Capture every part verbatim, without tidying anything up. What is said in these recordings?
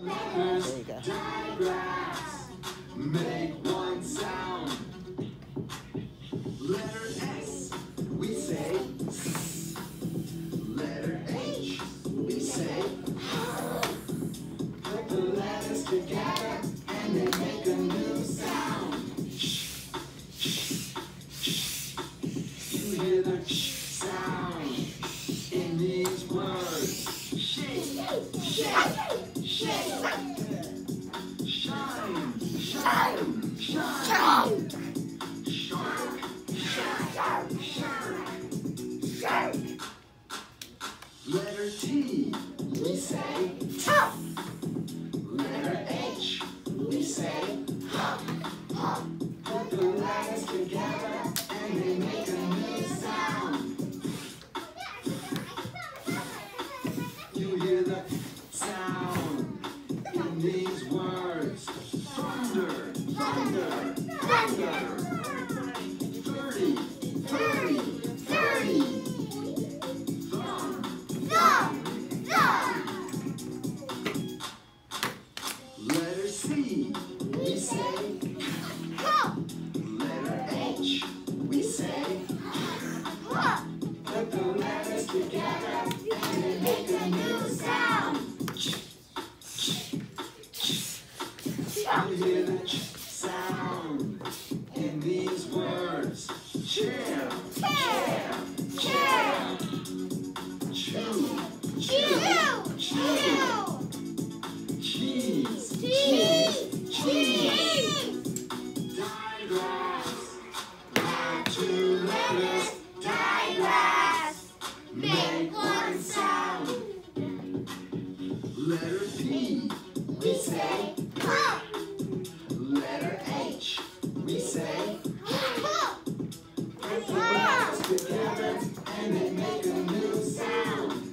There you go. Digress. Make one sound. Letter S, we say S. Letter H, we say H. Put the letters together and they make a new sound. Sh, sh, sh. You hear the sh sound in these words. Shake, shake, shake. Shine, shine, shine. Shark, shark, shark. Letter T, we say tough. Letter H, we say hop, hop. Put the letters together and they make a new sound. You hear the sound in these words. Thunder, thunder, thunder. Thirty, thirty, thirty. Thumb, thumb, thumb. Letter C, we say come. Letter H, we say hop. Put the letters together and they make a new sound. You hear the ch sound in these words. Chair, chair, chair. Chew, chew, chew. Cheese, cheese, cheese. Digress. Add two letters. Digress. Make one sound. Letter P, we say pop. Letter H, we say hop. Put the letters together and they make a new sound.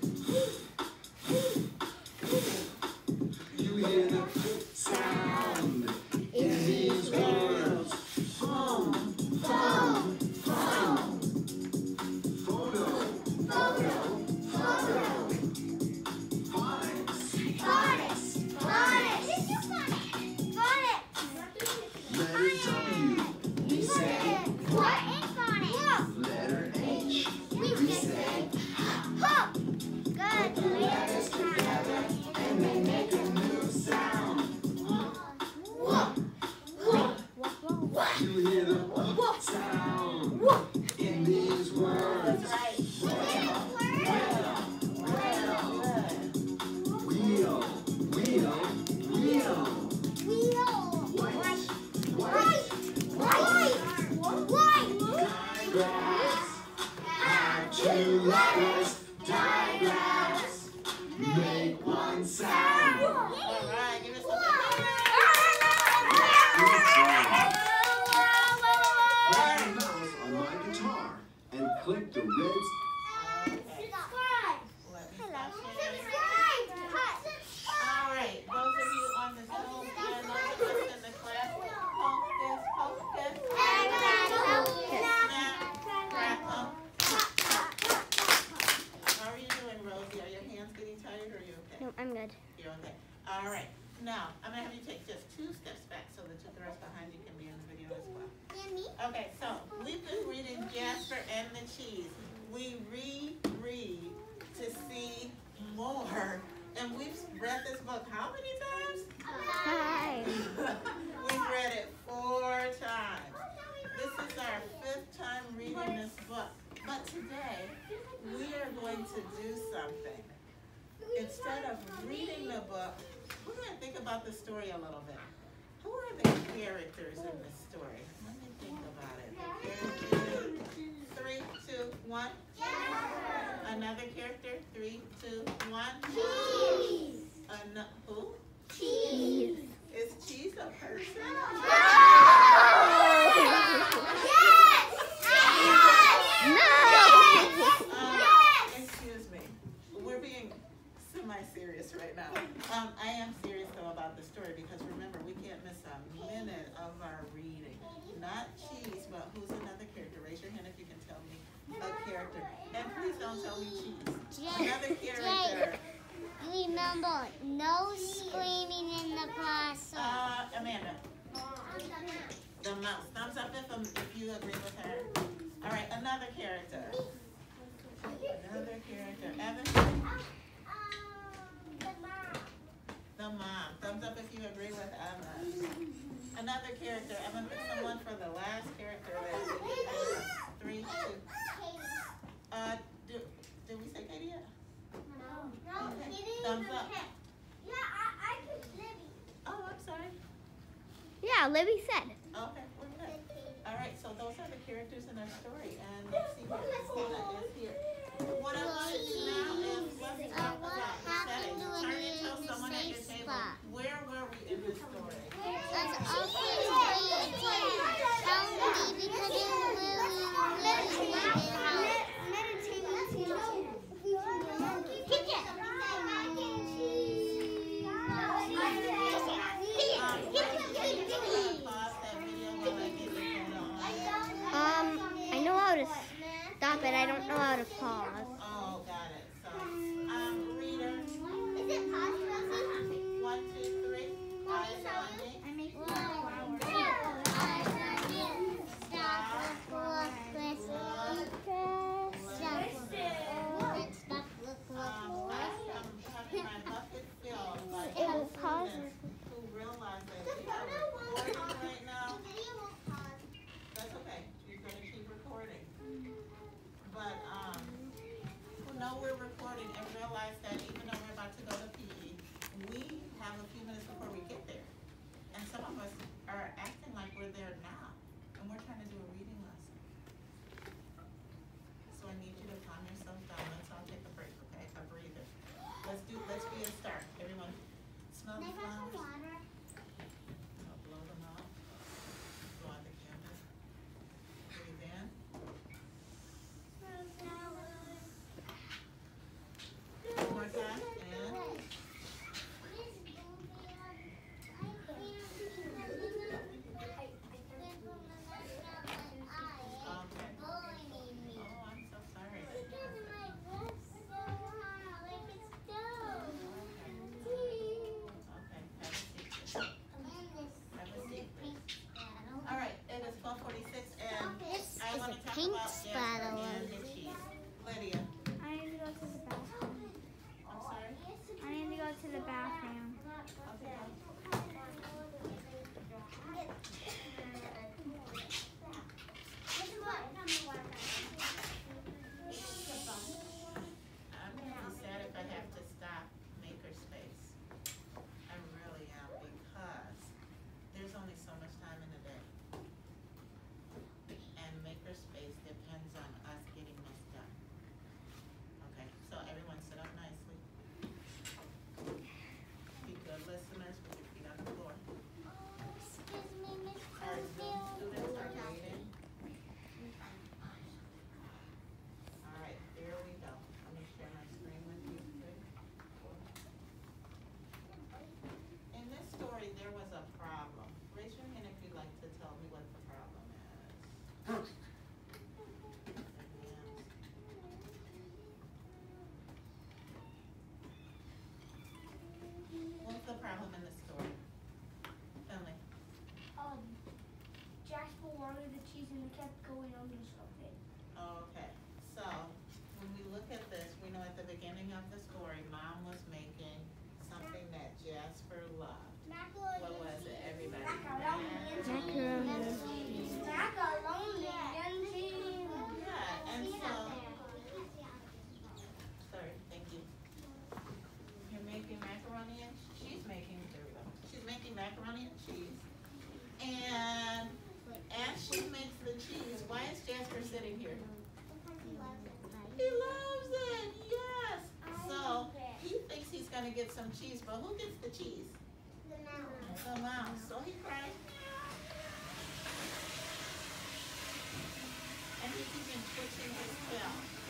You hear the sound in these words. Phone, phone, phone. Photo, photo, photo. Phonics, phonics, phonics. Letter W, we say what? Letter H, we say hop. Put the letters together and they make a new sound. You hear the sound in these words. Well, well, well. Wheel, wheel, wheel. White, white, white. Digress. Add two letters. Digress. Make one sound. All right, give us a Press the mouse on my guitar and click the red. All right, those of you on the Zoom and those of us in the class, focus, focus. Snap, crackle. How are you doing, Rosie? Are your hands getting tired or are you okay? No, I'm good. You're okay. All right. Now, I'm going to have you take just two steps back so the two girls behind you can be in the video as well. Okay, so we've been reading Jasper and the Cheese. We reread to see more. And we've read this book how many times? Hi. We've read it four times. This is our fifth time reading this book. But today, we are going to do something. Instead of reading the book, we're going to think about the story a little bit. Who are the characters in this story? Let me think about it. Character. Three, two, one. Another character. Three, two, one. Cheese. An who? Cheese. Is cheese a person? Um, excuse me. We're being semi-serious right now. Um, I am serious though about the story because remember we can't miss a minute of our reading. Not cheese, but who's another character? Raise your hand if you can tell me a character. And please don't tell me cheese. Another character. Remember, no screaming mouse. Thumbs up if, um, if you agree with her. All right, another character. Another character. Evan? The mom. Thumbs up if you agree with Evan. Another character. Evan, pick someone for the last character. Three, two. Uh, do, did we say Katie yet? No. Okay. Thumbs up. Yeah, I, I picked Libby. Oh, I'm sorry. Yeah, Libby said. Okay, we're good. All right, so those are the characters in our story, and let's see what Christina is here. What I want to do now is let's talk about the setting. Turn and tell someone at your table, where were we in this story? That's also telling me because it Um, I know how to stop it. I don't know how to pause. Oh, got it. So, um, reader. Is it pause, Rosie? One, two, three. Eyes on me. I make one, two, eyes on you. Stop, look, listen, stop, stop, look, Um, look, I am having my bucket filled by It will pause. students who realize that we are recording right now. That's okay. You're going to keep recording. But, um, who know we're recording and realize that even though we're about to go to P E, we have a few minutes before we get there. And some of us are acting like we're there now, and we're trying to do a reading lesson. So I need you to calm yourself down. Let's all take a break, okay? A breather. Let's do, let's be a start. Everyone, smell the flowers. I'll blow them out. Blow out the candle. Breathe in. One more time. And. Okay. Oh, I'm so sorry. Okay, have a seat. Have a seat, please. All right, it is twelve forty-six, and This I is want a to talk paint about Jasper spatula. and the cheese. Lydia, I need to go to the bathroom. I'm sorry. I need to go to the bathroom. Okay. I'm gonna be sad if I have to stop Makerspace. I really am, because there's only so much time in the day. And Makerspace depends on us getting this done. Okay, so everyone sit up nicely. Be good listeners with your feet on the floor. Our Zoom students are waiting. All right, here we go. Let me share my screen with you quick. In this story, there was a problem. Raise your hand if you'd like to tell me what the problem is. What's the problem in the story? Finley. Um, Jasper wanted the cheese and it kept going under something. Okay, so when we look at this, we know at the beginning of the story, Mom was making something that Jasper loved. What was it, everybody? Macaroni. Macaroni and cheese. Yeah, and so, sorry, thank you. You're making macaroni and, she's making, there we go. She's making macaroni and cheese. And as she makes the cheese, why is Jasper sitting here? He loves it, yes. So he thinks he's gonna get some cheese, but who gets the cheese? The mouse. So he cries. And he's even twitching his tail.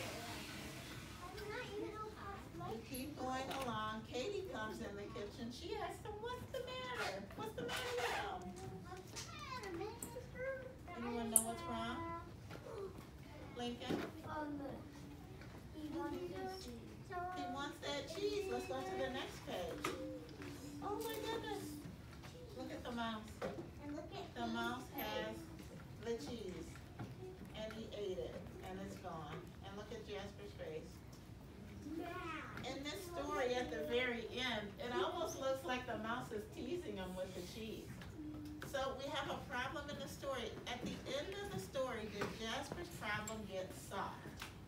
We keep going along. Katie comes in the kitchen. She asks him, "What's the matter? What's the matter with him?" Anyone know what's wrong? Lincoln? Um, he wanted the cheese. He wants that cheese. Let's go to the next page. Oh my goodness. Look at the mouse. The mouse has the cheese, and he ate it, and it's gone. And look at Jasper's face. In this story, at the very end, it almost looks like the mouse is teasing him with the cheese. So we have a problem in the story. At the end of the story, did Jasper's problem get solved?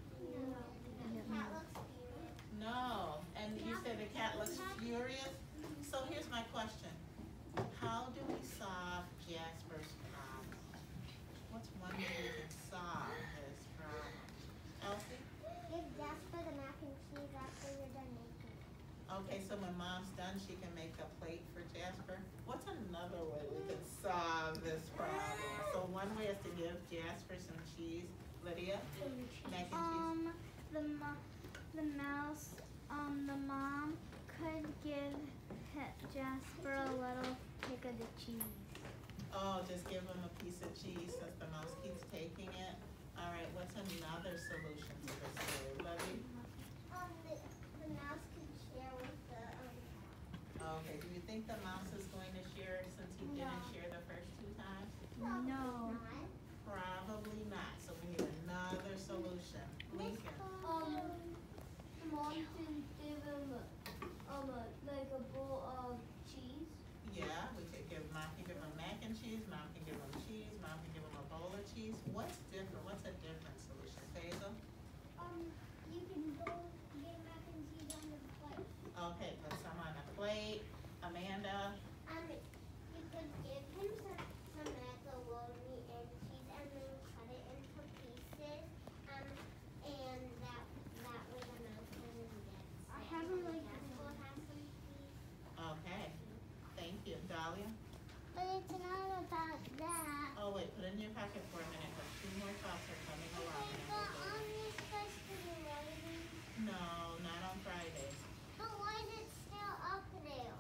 No. And you said the cat looks furious? So here's my question. How do we solve Jasper's problem? What's one way we can solve his problem? Elsie? Give Jasper the mac and cheese after you're done making. Okay, so when mom's done, she can make a plate for Jasper. What's another way we can solve this problem? So one way is to give Jasper some cheese. Lydia? Mac and cheese. Um, the mo- the mouse, um, the mom could give Jasper a little pick of the cheese. Oh, just give him a piece of cheese since the mouse keeps taking it. All right, what's another solution to this story? Lovey? Um, the, the mouse can share with the um cat. Okay, do you think the mouse is going to share since he didn't No. share the first two times? No. Probably not, so we need another solution. Lincoln? Um, mom can give him um a, like a bowl of cheese. Yeah, we could give, mom can give him mac and cheese, mom can give him cheese, mom can give him a bowl of cheese. What's different? What's a different solution? Hazel? Um, you can go get mac and cheese on the plate. Okay, put some on a plate. Amanda? Um, you could give him some, some macaroni and cheese and then cut it into pieces. Um, and that that way the mouse can get. I haven't like will have some cheese. Okay, thank you. Dahlia? But it's not about that. Oh wait, put it in your pocket for a minute, because two more thoughts are coming along. and But we'll go. um, you're supposed to be writing. No, not on Fridays. But why is it still up there?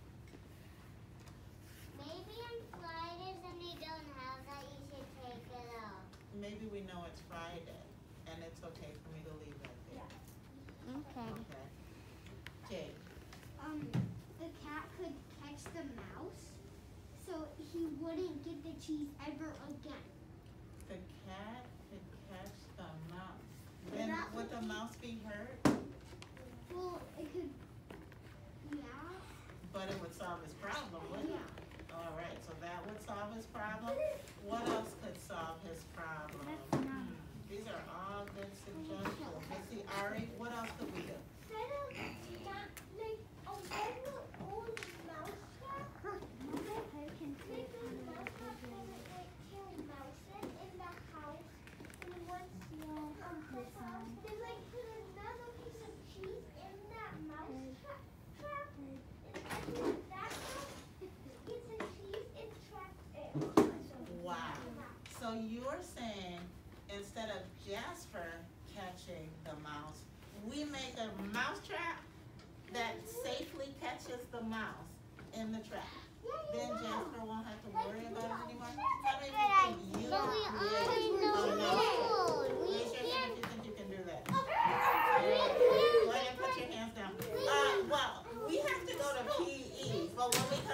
Maybe on Fridays and they don't have that, you should take it off. Maybe we know it's Friday, and it's okay for me to leave that there. Okay. Okay. Jake? Um, the cat could catch the mouse, so he wouldn't get the cheese ever again. The cat could catch the mouse. But Then that would would the be- mouse be hurt? Well, it could, yeah, But it would solve his problem, wouldn't it? yeah. All right, so that would solve his problem. What else could solve his problem? That's not- Hmm, These are all good suggestions. Let's see, Ari, what else could we do? Instead of that, like, a regular old mouse trap, like a mouse trap that would like kill mouses in the house, and once um put out, then like put another piece of cheese in that mouse trap, trap, and then that mouse gets the cheese and traps it. Wow. So you're saying instead of Jasper catching the mouse, we make a mouse trap that safely catches the mouse in the trap. Then Jasper won't have to worry about it anymore. How many people think you But we created- already know Oh, no. the code. We Raise your hand can't. if you think you can do that. We Go ahead and put can't. your hands down. Uh, well, we have to go to P E, but when we